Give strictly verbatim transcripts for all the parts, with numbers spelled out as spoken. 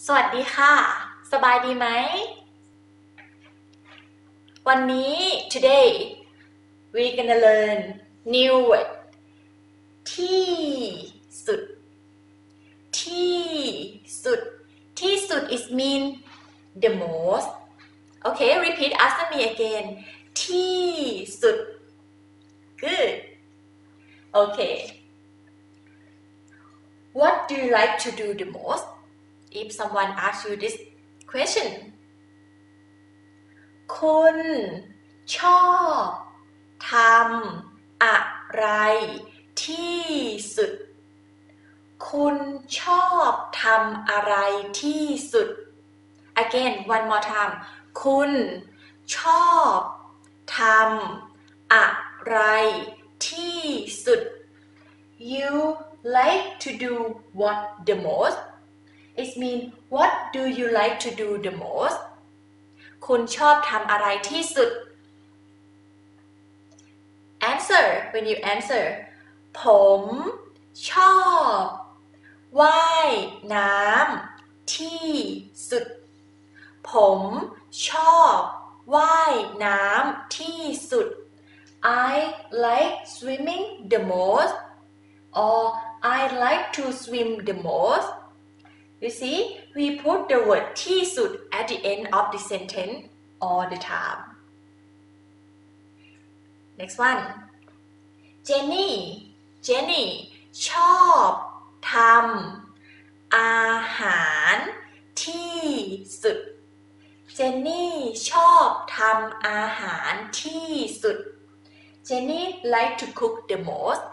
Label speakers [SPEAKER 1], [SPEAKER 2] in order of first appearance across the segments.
[SPEAKER 1] สวัสดีค่ะสบายดีไหมวันนี้ today we gonna learn new word ที่สุดที่สุดที่สุด is mean the most okay repeat after me again ที่สุด good okay what do you like to do the most if someone asks you this question คุณชอบทำอะไรที่สุดคุณชอบทำอะไรที่สุด again one more time คุณชอบทำอะไรที่สุด you like to do what the most it means what do you like to do the most คุณชอบทำอะไรที่สุด answer when you answer ผมชอบว่ายน้ำที่สุดผมชอบว่ายน้ำที่สุด I like swimming the most or I like to swim the most you see we put the word ที่สุด at the end of the sentence all the time next one Jenny Jenny ชอบทำอาหารที่สุด Jenny ชอบทำอาหารที่สุด Jenny like to cook the most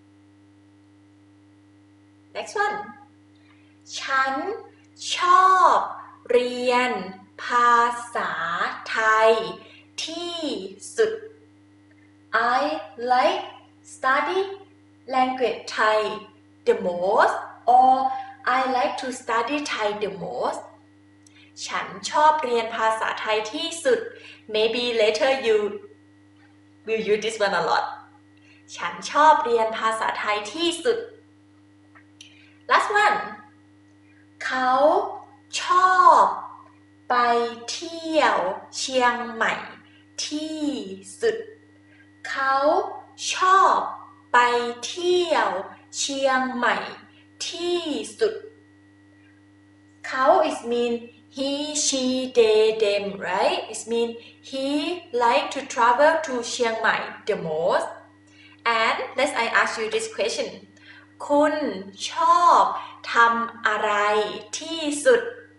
[SPEAKER 1] next one ฉันชอบเรียนภาษาไทยที่สุด I like study language Thai the most or I like to study Thai the most ฉันชอบเรียนภาษาไทยที่สุด maybe later you will use this one a lot ฉันชอบเรียนภาษาไทยที่สุด last one เขาชอบไปเที่ยวเชียงใหม่ที่สุดเขาชอบไปเที่ยวเชียงใหม่ที่สุดเขา is mean he she they them right it mean he like to travel to เชียงใหม่ the most and let's I ask you this question คุณชอบทำอะไรที่สุด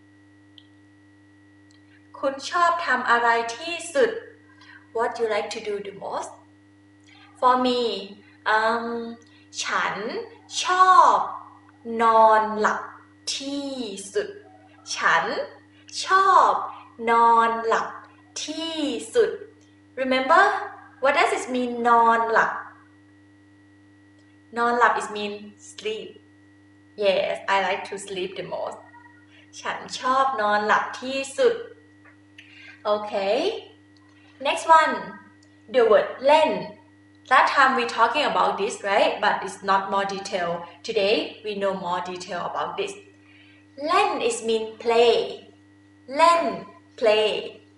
[SPEAKER 1] คุณชอบทำอะไรที่สุด what you like to do the most for me um, ฉันชอบนอนหลับที่สุดฉันชอบนอนหลับที่สุด remember what does it mean นอนหลับนอนหลับ is mean sleep yes I like to sleep the most ฉันชอบนอนหลับที่สุด okay next one the word เล่นLast time we talking about this, right? But it's not more detail. Today we know more detail about this. เล่น is mean play. เล่น play.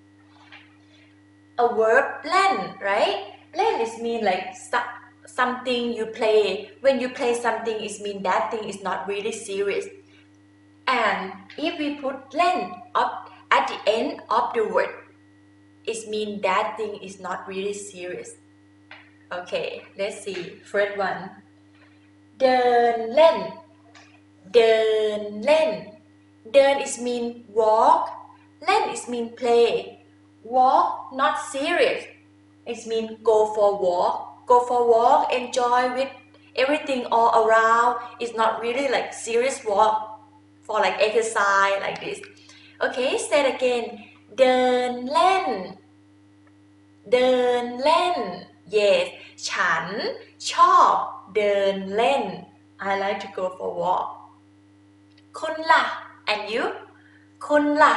[SPEAKER 1] A verb เล่น right? เล่น is mean like something you play. When you play something, it mean that thing is not really serious. And if we put เล่น up at the end of the word, it mean that thing is not really serious.Okay, let's see. First one. เดินเล่น เดินเล่น เดิน is mean walk เล่น is mean play walk not serious it mean go for walk go for walk enjoy with everything all around it's not really like serious walk for like exercise like this okay say it again เดินเล่น เดินเล่นYes ฉันชอบเดินเล่น I like to go for walk คุณล่ะ and you คุณล่ะ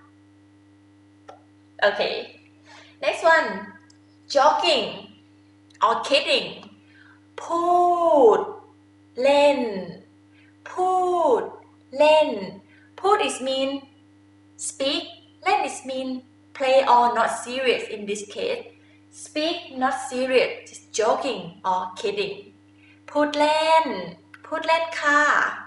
[SPEAKER 1] Okay next one joking or kidding พูดเล่นพูดเล่น พูพูด is mean speak เล่น is mean play or not serious in this case speak not serious just joking or kidding พูดเล่นพูดเล่นค่ะ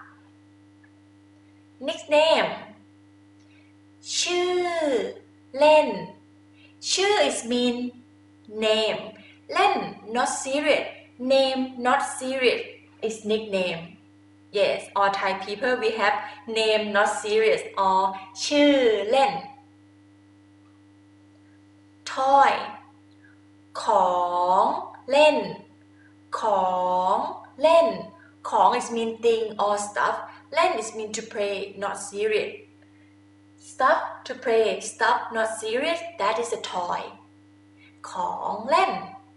[SPEAKER 1] nickname ชื่อเล่นชื่อ is mean name เล่น not serious name not serious is nickname yes all Thai people we have name not serious or ชื่อเล่น toy ของเล่นของเล่นของ is mean thing or stuff เล่น is mean to play not serious stuff to play stuff not serious that is a toy ของเล่น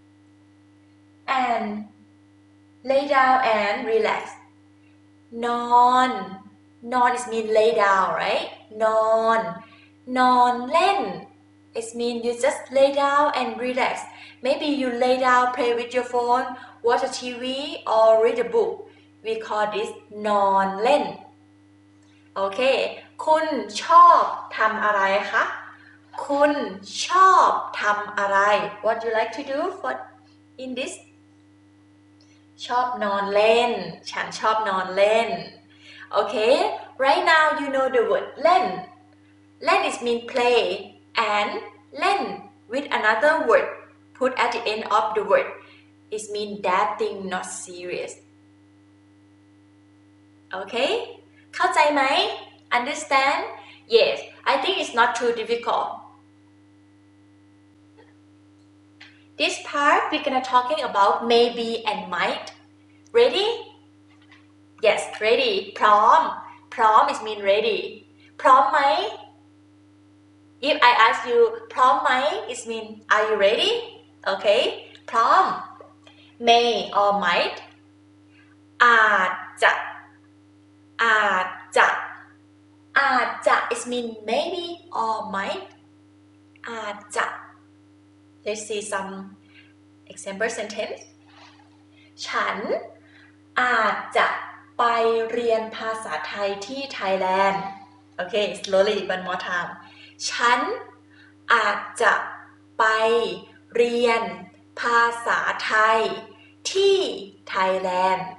[SPEAKER 1] and lay down and relax นอนนอน is mean lay down right นอนนอนเล่น it mean you just lay down and relax maybe you lay down play with your phone watch a ที วี or read a book we call this นอนเล่นโอเคคุณชอบทำอะไรคะคุณชอบทำอะไร what you like to do for in this ชอบนอนเล่นฉันชอบนอนเล่นโอเค right now you know the word เล่นเล่น is mean play and เล่น with another word put at the end of the word is mean that thing not serious โอเคเข้าใจไหม understand yes I think it's not too difficult this part we're gonna talking about maybe and might ready yes ready พร้อมพร้อม is mean ready พร้อมไหม if I ask you พร้อมไหม is mean are you ready okay พร้อม may or might อาจจะอาจจะอาจจะ is mean maybe or might อาจจะ let's see some example sentence ฉันอาจจะไปเรียนภาษาไทยที่ไทยแลนด์โอเค slowly one more time ฉันอาจจะไปเรียนภาษาไทยที่ไทยแลนด์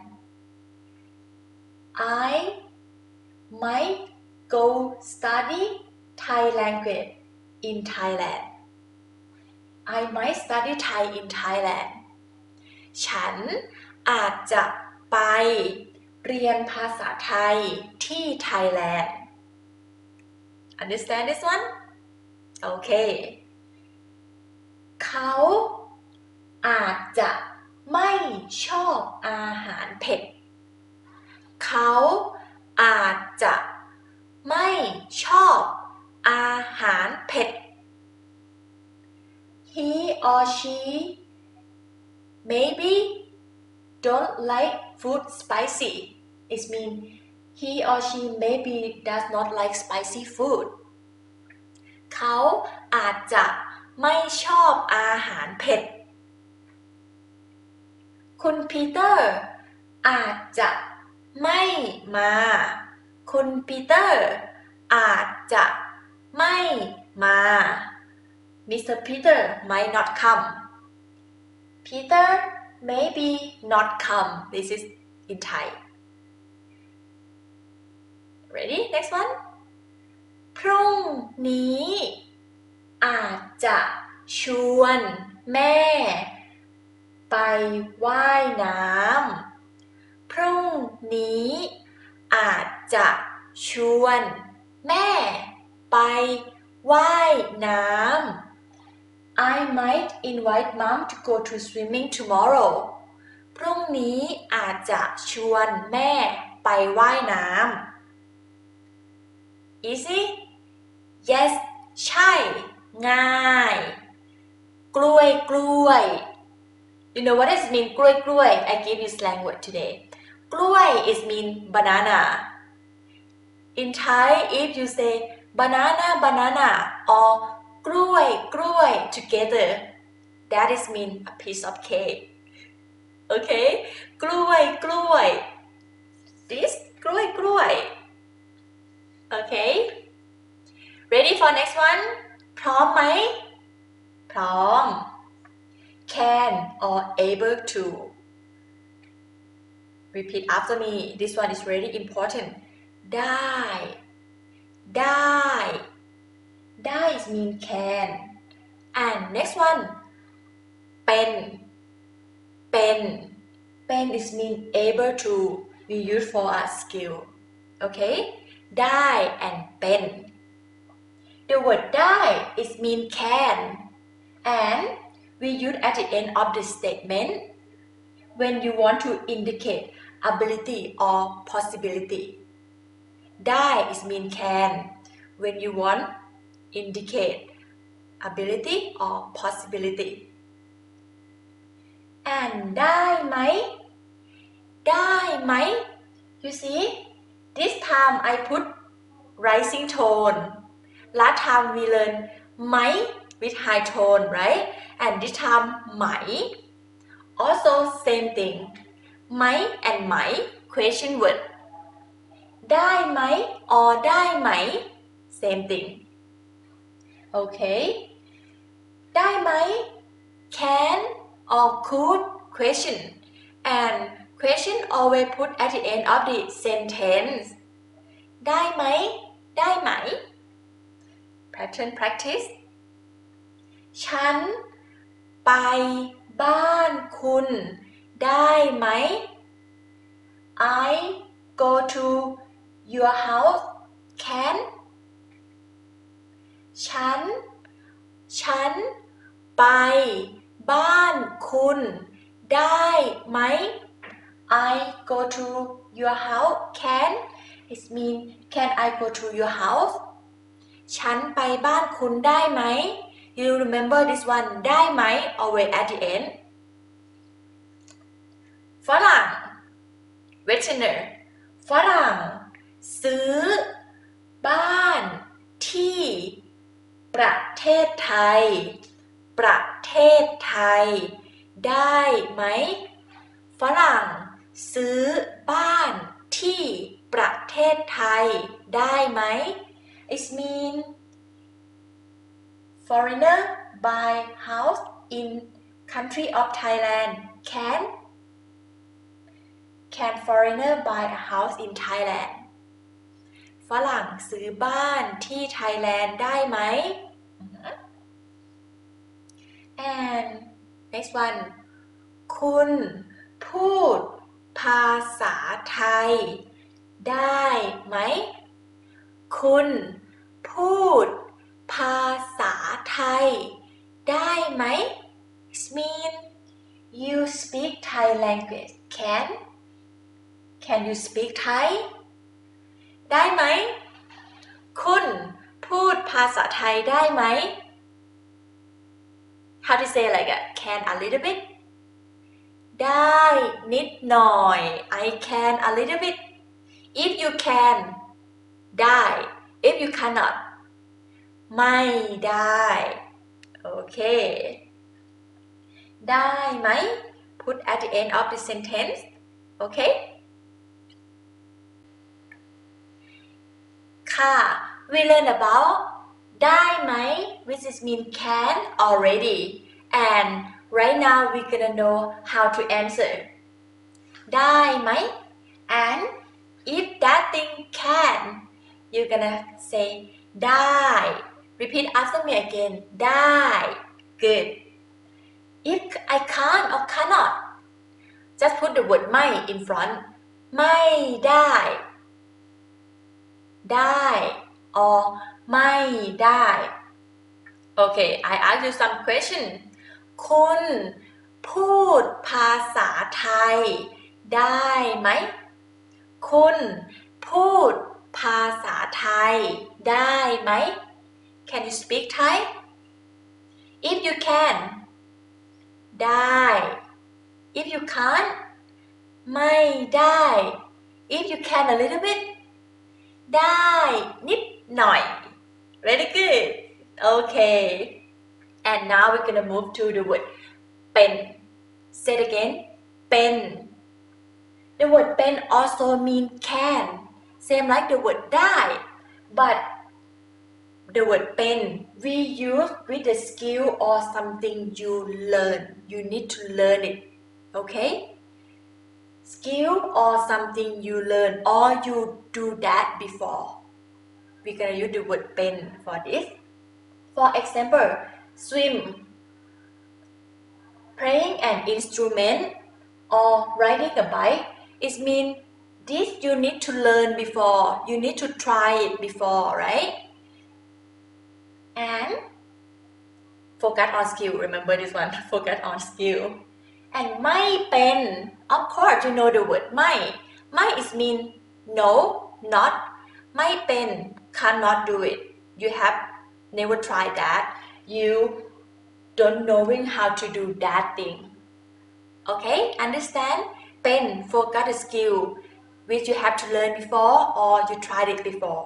[SPEAKER 1] I might go study Thai language in Thailand I might study Thai in Thailand ฉันอาจจะไปเรียนภาษาไทยที่ไทยแลนด์ Understand this one? Okay เขาอาจจะไม่ชอบอาหารเผ็ดเขาอาจจะไม่ชอบอาหารเผ็ด He or she maybe don't like food spicy it means he or she maybe does not like spicy food เขาอาจจะไม่ชอบอาหารเผ็ดคุณปีเตอร์อาจจะไม่มาคุณปีเตอร์อาจจะไม่มา Mister Peter might not come Peter maybe not come this is in Thai ready next one พรุ่งนี้อาจจะชวนแม่ไปว่ายน้ำพรุ่งนี้อาจจะชวนแม่ไปว่ายน้ำ I might invite mom to go to swimming tomorrow พรุ่งนี้อาจจะชวนแม่ไปว่ายน้ำ easy yes ใช่ง่ายกล้วยกล้วย you know what does it mean กล้วยกล้วย I give you slang word today กล้วย is mean banana in Thai if you say banana banana or กล้วยกล้วย together that is mean a piece of cake okay กล้วยกล้วย this กล้วยกล้วย okay ready for next one พร้อมไหมพร้อม can or able to repeat after me this one is really important ได้ได้ได้ is mean can and next one เป็นเป็นเป็น is mean able to we use for a skill okay ได้ and เป็น the word ได้ is mean can and we use at the end of the statement when you want to indicate ability or possibility ได้ is mean can when you want indicate ability or possibility and ได้ไหมได้ไหม you see this time I put rising tone last time we learn ไหม with high tone right and this time ไหม also same thing ไหม and ไหม question word ได้ไหม or ได้ไหม same thing okay ได้ไหม can or could question and question always put at the end of the sentence ได้ไหมได้ไหม pattern practice ฉันไปบ้านคุณได้ไหม I go to your house can ฉันฉันไปบ้านคุณได้ไหม I go to your house can it mean can I go to your house ฉันไปบ้านคุณได้ไหม you remember this one ได้ไหม always at the end ฝรั่ง westerner ฝรั่งซื้อบ้านที่ประเทศไทยประเทศไทยได้ไหมฝรั่งซื้อบ้านที่ประเทศไทยได้ไหม it mean foreigner buy house in country of Thailand can can foreigner buy a house in Thailand ฝรั่งซื้อบ้านที่ไทยแลนด์ได้ไหม and next one คุณพูดภาษาไทยได้ไหมคุณพูดภาษาไทยได้ไหม it mean you speak Thai language can can you speak Thai ได้ไหมคุณพูดภาษาไทยได้ไหม how to say like a can a little bit ได้นิดหน่อย I can a little bit if you can ได้ if you cannot ไม่ได้โอเคได้ไหม put at the end of the sentence okay ค่ะ we learn about ได้ไหม which is mean can already and right now we gonna know how to answer ได้ไหม and if that thing can you gonna say ได้ repeat after me again ได้ good if I can't or cannot just put the word ไม่ in front ไม่ได้ได้ or ไม่ได้ okay I ask you some question คุณพูดภาษาไทยได้ไหมคุณพูดภาษาไทยได้ไหม Can you speak Thai if you can ได้ if you can't ไม่ได้ if you can a little bit ได้นิดหน่อย very good okay and now we're gonna move to the word เป็น say it again เป็น the word เป็น also mean can same like the word ได้ but the word เป็น we use with the skill or something you learn you need to learn it okay skill or something you learn or you do that before we're gonna use the word เป็น for this for example swim playing an instrument or riding a bike it means this you need to learn before you need to try it before right and focus on skill remember this one focus on skill and ไม่เป็น of course you know the word ไม่ไม่ is mean no not ไม่เป็น cannot do it you have never tried that you don't knowing how to do that thing okay understand เป็น focus the skill which you have to learn before or you tried it before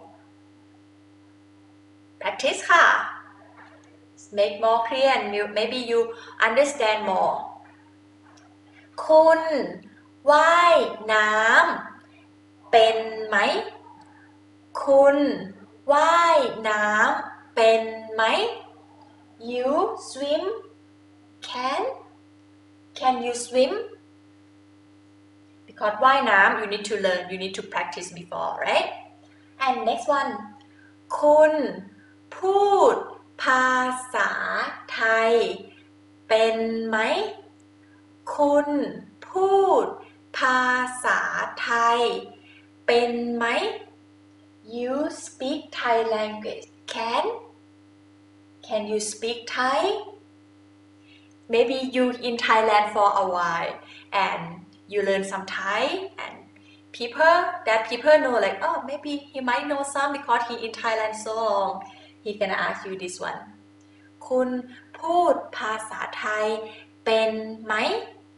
[SPEAKER 1] practice ค่ะ make more clear and maybe you understand more คุณว่ายน้ำเป็นไหมคุณว่ายน้ำเป็นไหม you swim can can you swim because ว่ายน้ำ you need to learn you need to practice before right and next one คุณพูดภาษาไทยเป็นไหมคุณพูดภาษาไทยเป็นไหม you speak Thai language can can you speak Thai maybe you in Thailand for a while and you learn some Thai and people that people know like oh maybe he might know some because he in Thailand so long he gonna ask you this one คุณพูดภาษาไทยเป็นไหม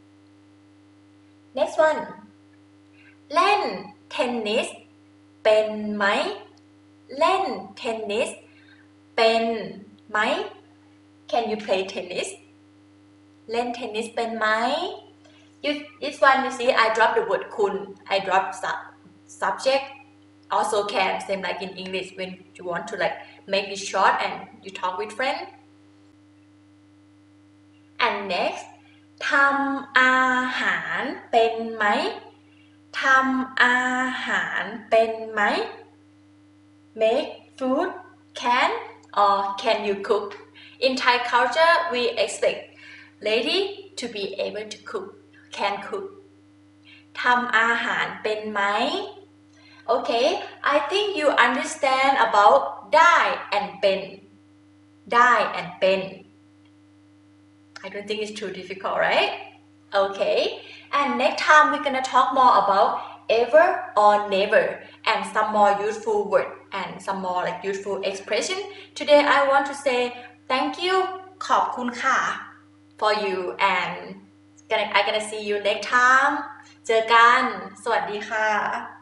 [SPEAKER 1] next one เล่นเทนนิสเป็นไหมเล่นเทนนิสเป็นไหม can you play tennis เล่นเทนนิสเป็นไหม you this one you see I drop the word คุณ I drop sub subject also can same like in English when you want to like make it short and you talk with friend and next ทำอาหารเป็นไหมทำอาหารเป็นไหม make food can or can you cook in Thai culture we expect lady to be able to cook can cook ทำอาหารเป็นไหม okay I think you understand about ได้ and เป็นได้ and เป็น I don't think it's too difficult right okay and next time we're gonna talk more about ever or never and some more useful word and some more like useful expression today I want to say thank you ขอบคุณค่ะ for you and gonna, I'm gonna see you next time เจอกันสวัสดีค่ะ